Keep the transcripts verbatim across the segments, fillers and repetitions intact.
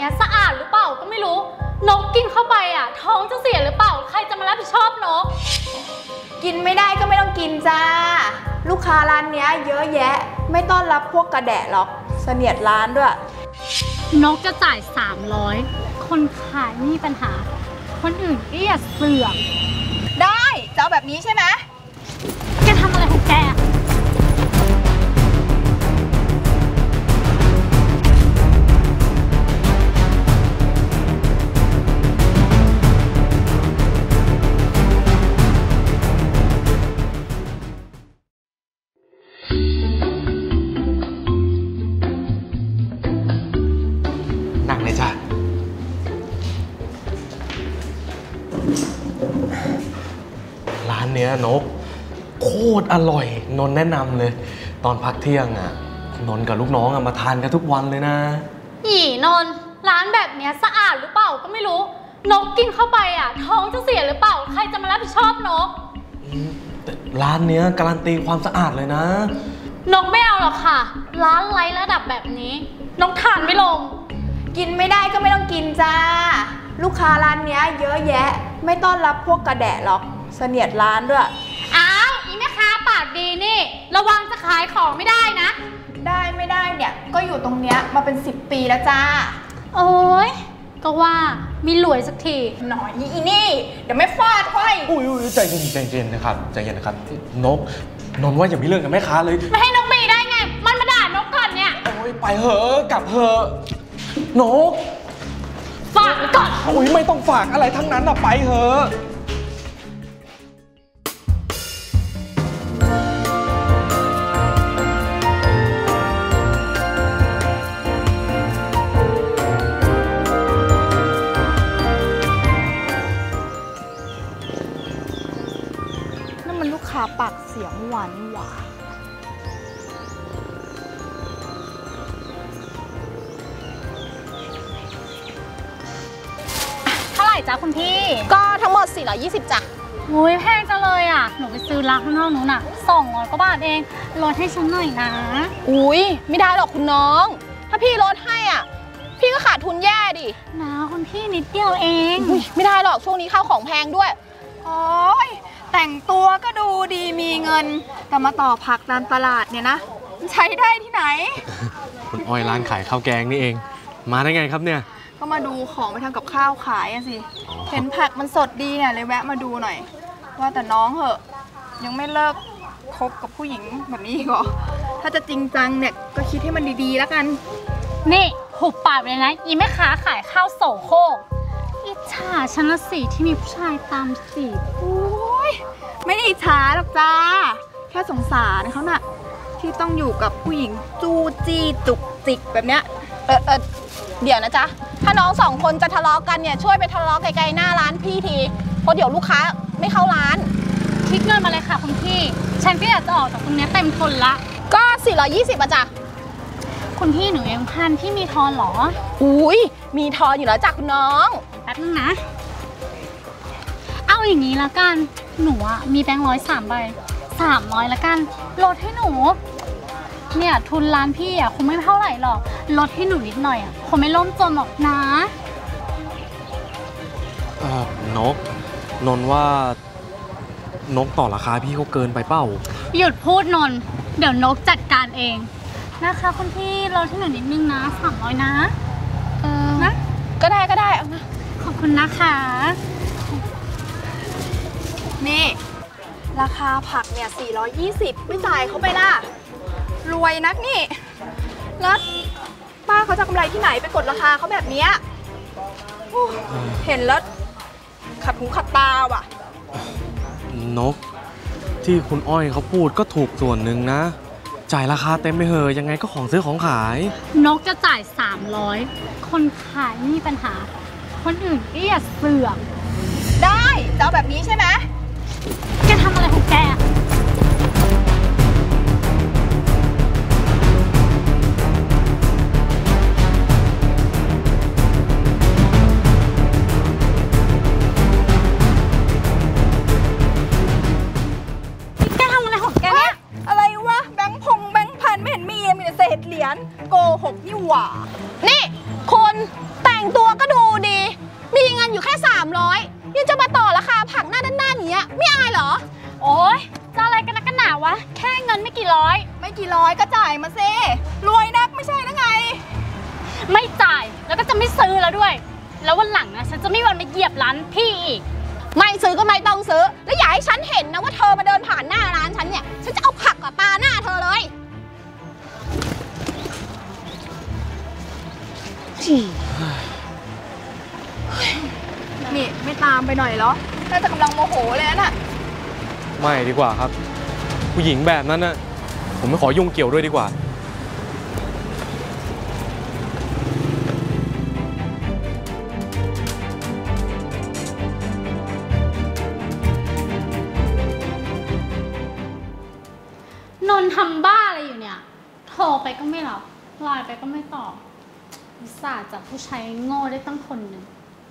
นี้ยสะอาดหรือเปล่าก็ไม่รู้นกกินเข้าไปอ่ะท้องจะเสียหรือเปล่าใครจะมารับผิดชอบนกกินไม่ได้ก็ไม่ต้องกินจ้าลูกค้าร้านเนี้ยเยอะแยะไม่ต้อนรับพวกกระแดะหรอกเสนียดร้านด้วยนกจะจ่ายสามร้อยคนขายไม่มีปัญหาคนอื่นก็อย่าเสือกได้จะเอาแบบนี้ใช่ไหมแกทำอะไรของแกนั่งเลยจ้ะร้านเนี้ยนกโคตรอร่อยนนแนะนำเลยตอนพักเที่ยงอ่ะนนกับลูกน้องอ่ะมาทานกันทุกวันเลยนะอีนนร้านแบบเนี้ยสะอาดหรือเปล่าก็ไม่รู้นกกินเข้าไปอ่ะท้องจะเสียหรือเปล่าใครจะมารับผิดชอบนกแต่ร้านเนี้ยการันตีความสะอาดเลยนะนกไม่เอาหรอกค่ะร้านไร้ระดับแบบนี้นกทานไม่ลงกินไม่ได้ก็ไม่ต้องกินจ้าลูกค้าร้านเนี้ยเยอะแยะไม่ต้อนรับพวกกระแดะหรอกเสนียดร้านด้วยอ้าวอีแม่ค้าปากดีนี่ระวังจะขายของไม่ได้นะได้ไม่ได้เนี่ยก็อยู่ตรงเนี้ยมาเป็นสิบปีแล้วจ้าโอ้ยก็ว่ามีรวยสักทีหน่อยอีนี่เดี๋ยวไม่ฟาดค่อยอุ้ยใจเย็นใจเย็นนะครับใจเย็นนะครับนกนนว่าอย่ามีเรื่องกับแม่ค้าเลยไม่ให้นกมีได้ไงมันมาด่านกก่อนเนี่ยโอ้ยไปเหอะกลับเหอะนกฝากก่อนอุ้ยไม่ต้องฝากอะไรทั้งนั้นอะไปเหอะนั่นมันลูกค้าปากเสียงหวานหวานจ้าคุณพี่ก็ทั้งหมดสี่ร้อยยี่สิบจ้ะโอ้ยแพงจังเลยอ่ะหนูไปซื้อร้านข้างนอกนู้นอ่ะสองร้อยกว่าบาทเองลดให้ฉันหน่อยนะอุ้ยไม่ได้หรอกคุณน้องถ้าพี่ลดให้อ่ะพี่ก็ขาดทุนแย่ดินะคุณพี่นิดเดียวเองไม่ได้หรอกช่วงนี้ข้าวของแพงด้วยโอ้ยแต่งตัวก็ดูดีมีเงินแต่มาต่อผักตามตลาดเนี่ยนะใช้ได้ที่ไหนคุณอ้อยร้านขายข้าวแกงนี่เองมาได้ไงครับเนี่ยก็มาดูของไปทำกับข้าวขายอะสิเห็นผักมันสดดีเนี่ยเลยแวะมาดูหน่อยว่าแต่น้องเหอะยังไม่เลิกคบกับผู้หญิงแบบนี้หรอถ้าจะจริงจังเนี่ยก็คิดให้มันดีๆแล้วกันนี่หุบปากเลยนะอีแม่ค้าขายข้าวโสโครกอิจฉาฉันละสิที่มีผู้ชายตามจีบโอ้ยไม่ได้อิจฉาหรอกจ้าแค่สงสารเขาน่ะที่ต้องอยู่กับผู้หญิงจู้จี้จุกจิกแบบเนี้ยเออเออเดี๋ยวนะจ๊ะถ้าน้องสองคนจะทะเลาะกันเนี่ยช่วยไปทะเลาะไกลๆหน้าร้านพี่ทีเพราะเดี๋ยวลูกค้าไม่เข้าร้านคิดเงินมาเลยค่ะคุณพี่ฉันก็อยากจะออกจากตรงนี้เต็มทนละก็สี่ร้อยยี่สิบอะจ๊ะคุณพี่หนูยังพันที่มีทอนหรออุ้ยมีทอนอยู่แล้วจ้ะคุณน้องแป๊บนึงนะเอาอย่างนี้ละกันหนูอะมีแบงค์ร้อยสามใบสามร้อยละกันลดให้หนูเนี่ยทุนร้านพี่อ่ะคงไม่เท่าไหร่หรอกลดให้หนูนิดหน่อยอ่ะคงไม่ล่มจมหรอกนะเออนกนนว่านกต่อราคาพี่เขาเกินไปเปล่าหยุดพูดนนเดี๋ยวนกจัดการเองนะคะคุณพี่ลดให้หนูนิดนึงนะสามร้อยนะเออนะก็ได้ก็ได้เอานะขอบคุณนะคะนี่ราคาผักเนี่ยสี่ร้อยยี่สิบไม่จ่ายเขาไปล่ะรวยนักนี่แล้วป้าเขาจะกำไรที่ไหนไปกดราคาเขาแบบนี้เห็นแล้วขัดหูขัดตาว่ะนกที่คุณอ้อยเขาพูดก็ถูกส่วนหนึ่งนะจ่ายราคาเต็มไปเหอะยังไงก็ของซื้อของขายนกจะจ่ายสามร้อยคนขายไม่มีปัญหาคนอื่นก็อย่าเสือกได้จะเอาแบบนี้ใช่ไหมแกทำอะไรของแกษเหรียญโกหกนี่หว่านี่คุณแต่งตัวก็ดูดี มีเงินอยู่แค่สามร้อยยังจะมาต่อราคาผักหน้าด้านๆอย่างเงี้ยไม่อายเหรอโอ๊ยจะอะไรกันนักกันหนาวะแค่เงินไม่กี่ร้อยไม่กี่ร้อยก็จ่ายมาซิรวยนักไม่ใช่นะไงไม่จ่ายแล้วก็จะไม่ซื้อแล้วด้วยแล้ววันหลังนะฉันจะไม่วันมาเหยียบร้านพี่อีกไม่ซื้อก็ไม่ต้องซื้อแล้วอย่าให้ฉันเห็นนะว่าเธอมาเดินผ่านหน้าร้านฉันเนี่ยฉันจะเอาผักกับปลาหน้าเธอเลยนี่ไม่ตามไปหน่อยเหรอน่าจะกำลังโมโหเลยน่ะไม่ดีกว่าครับผู้หญิงแบบนั้นน่ะผมไม่ขอยุ่งเกี่ยวด้วยดีกว่านนทำบ้าอะไรอยู่เนี่ยโทรไปก็ไม่รับไลน์ไปก็ไม่ตอบอุตส่าห์จับผู้ชายโง่ได้ตั้งคนหนึ่ง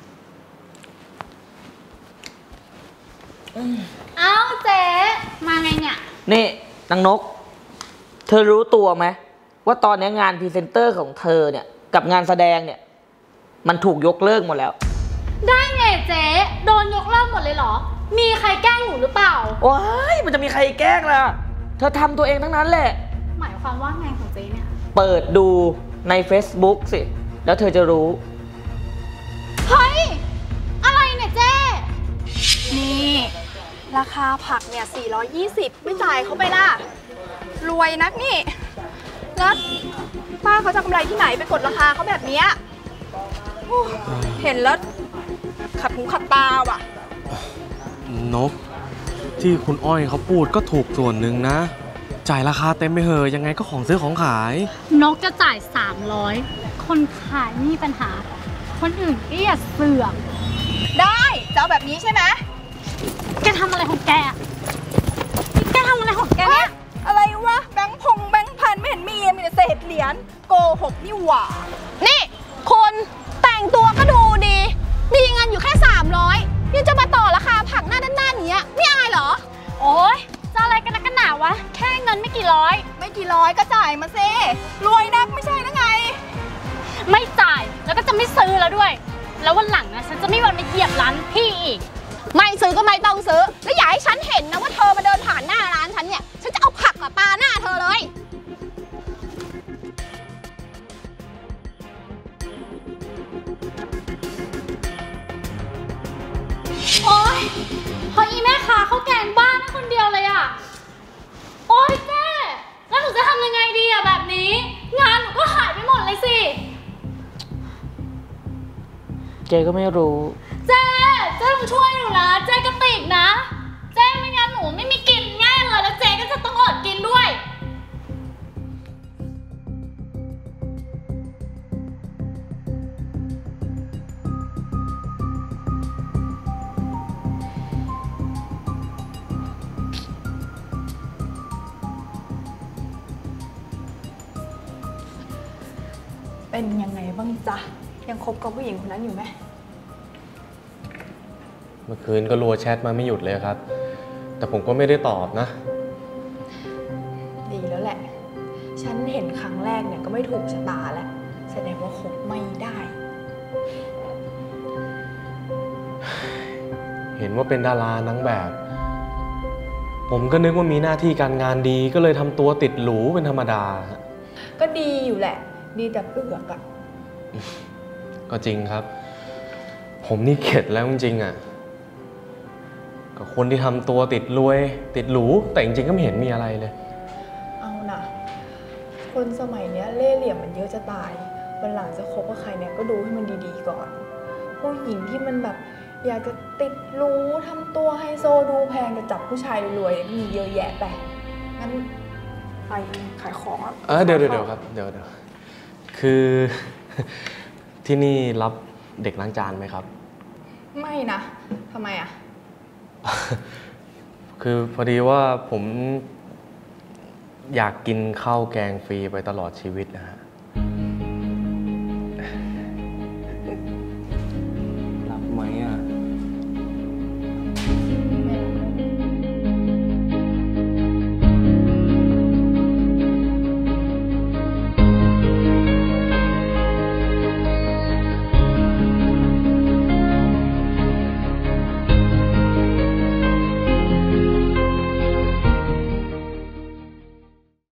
เอ้าเจ๊มาไงเนี่ยนี่นางนกเธอรู้ตัวไหมว่าตอนนี้งานพรีเซนเตอร์ของเธอเนี่ยกับงานแสดงเนี่ยมันถูกยกเลิกหมดแล้วได้ไงเจ๊โดนยกเลิกหมดเลยเหรอมีใครแกล้งหนูหรือเปล่าว้ายมันจะมีใครแกล้งล่ะเธอทำตัวเองทั้งนั้นแหละหมายความว่าไงของเจ๊เนี่ยเปิดดูใน Facebook สิแล้วเธอจะรู้เฮ้ยอะไรเนี่ยเจ๊นี่ราคาผักเนี่ยสี่ร้อยยี่สิบไม่จ่ายเขาไปล่ะรวยนักนี่แล้วป้าเขาจะกำไรที่ไหนไปกดราคาเขาแบบนี้เห็นแล้วขัดหูขัดตาว่ะนกที่คุณอ้อยเขาพูดก็ถูกส่วนหนึ่งนะจ่ายราคาเต็มไปเหอะยังไงก็ของซื้อของขายนกจะจ่ายสามร้อยคนขายไม่มีปัญหาคนอื่นก็อย่าเสือกได้จะเอาแบบนี้ใช่ไหมแกทำอะไรของแกแกทำอะไรของแกเนี่ยอะไรวะแบงค์พงแบงค์พันไม่เห็นมีมีแต่เศษเหรียญโกหกนี่หว่านี่คนแต่งตัวก็ดูดีมีเงินอยู่แค่สามร้อยยังจะมาต่อราคาผักหน้าด้านๆอย่างเงี้ยไม่อายเหรอโอ๊ยจะอะไรกันนักกันหนาวะแค่เงินไม่กี่ร้อยไม่กี่ร้อยก็จ่ายมาซิรวยนักไม่ใช่นะไงไม่จ่ายแล้วก็จะไม่ซื้อแล้วด้วยแล้ววันหลังนะฉันจะไม่วันมาเหยียบร้านพี่อีกไม่ซื้อก็ไม่ต้องซื้อแล้วอย่าให้ฉันเห็นนะว่าเธอมาเดินผ่านหน้าร้านฉันเนี่ยฉันจะเอาผักกับปลาหน้าเธอเลยโอ๊ยพออีแม่ค้าเขาแกงบ้านนั่นคนเดียวเลยอะโอ๊ยเจ๊แล้วหนูจะทำยังไงดีอะแบบนี้งานหนูก็หายไปหมดเลยสิเจ๊ก็ไม่รู้เจ๊เจ๊ต้องช่วยหนูนะเจ๊กระติกนะเจ๊ไม่งั้นหนูไม่มีกินแน่เลยแล้วเจ๊ก็จะต้องอดกินด้วยเป็นยังไงบ้างจ๊ะยังคบกับผู้หญิงคนนั้นอยู่ไหมเมื่อคืนก็รัวแชทมาไม่หยุดเลยครับแต่ผมก็ไม่ได้ตอบนะดีแล้วแหละฉันเห็นครั้งแรกเนี่ยก็ไม่ถูกชะตาแล้วแสดงว่าคบไม่ได้เห็นว่าเป็นดารานางแบบผมก็นึกว่ามีหน้าที่การงานดีก็เลยทำตัวติดหรูเป็นธรรมดาก็ดีอยู่แหละดีแต่เปลือกอะก็จริงครับผมนี่เข็ดแล้วจริงๆอะกับคนที่ทำตัวติดรวยติดหรูแต่จริงๆก็ไม่เห็นมีอะไรเลยเอานะคนสมัยนี้เล่ห์เหลี่ยมมันเยอะจะตายวันหลังจะคบกับใครเนี่ยก็ดูให้มันดีๆก่อนผู้หญิงที่มันแบบอยากจะติดหรูทำตัวไฮโซดูแพงจะจับผู้ชายรวยมีเยอะแยะไปงั้นไปขายของอ่ะเออเดี๋ยวเดี๋ยวครับเดี๋ยวเดี๋ยวคือที่นี่รับเด็กล้างจานไหมครับไม่นะทำไมอ่ะคือพอดีว่าผมอยากกินข้าวแกงฟรีไปตลอดชีวิตนะฮะ